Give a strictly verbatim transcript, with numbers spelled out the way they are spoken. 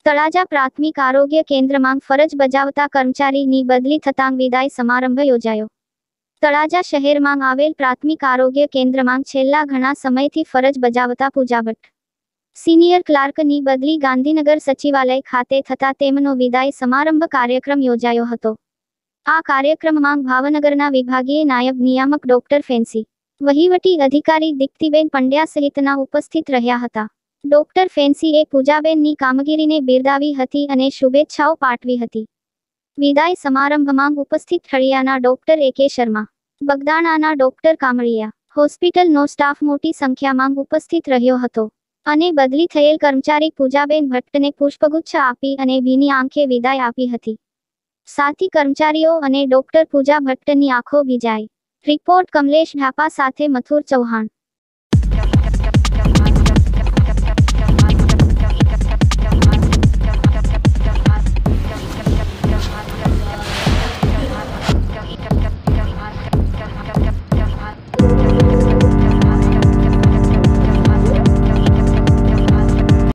તળાજા પ્રાથમિક આરોગ્ય કેન્દ્રમાં ફરજ બજાવતા કર્મચારીની બદલી થતાં વિદાય સમારંભ યોજાયો. તળાજા શહેરમાં આવેલ પ્રાથમિક આરોગ્ય કેન્દ્રમાં છેલ્લા ઘણા સમયથી ફરજ બજાવતા પૂજા ભટ્ટ, સિનિયર ક્લાર્કની બદલી ગાંધીનગર સચિવાલય ખાતે થતા તેમનો વિદાય સમારંભ કાર્યક્રમ યોજાયો હતો. આ કાર્યક્રમમાં ભાવનગરના વિભાગીય નાયબ નિયામક ડોક્ટર ફેન્સી, વહીવટી અધિકારી દીપ્તિબેન પંડ્યા સહિતના ઉપસ્થિત રહ્યા હતા. ડોક્ટર ફેન્સીએ પૂજાબેનની કામગીરીને બિરદાવી હતી અને શુભેચ્છાઓ પાઠવી હતી. વિદાય સમારંભમાં ઉપસ્થિત ઠળિયાના ડોક્ટર એ કે શર્મા, બગદાણાના ડોક્ટર કામળિયા, હોસ્પિટલનો સ્ટાફ મોટી સંખ્યામાં ઉપસ્થિત રહ્યો હતો અને બદલી થયેલ કર્મચારી પૂજાબેન ભટ્ટને પુષ્પગુચ્છ આપી અને ભીની આંખે વિદાય આપી હતી. સાથી કર્મચારીઓ અને ડોક્ટર પૂજા ભટ્ટની આંખો ભીંજાઈ. રિપોર્ટ કમલેશ ઢાપા સાથે મથુર ચૌહાણ.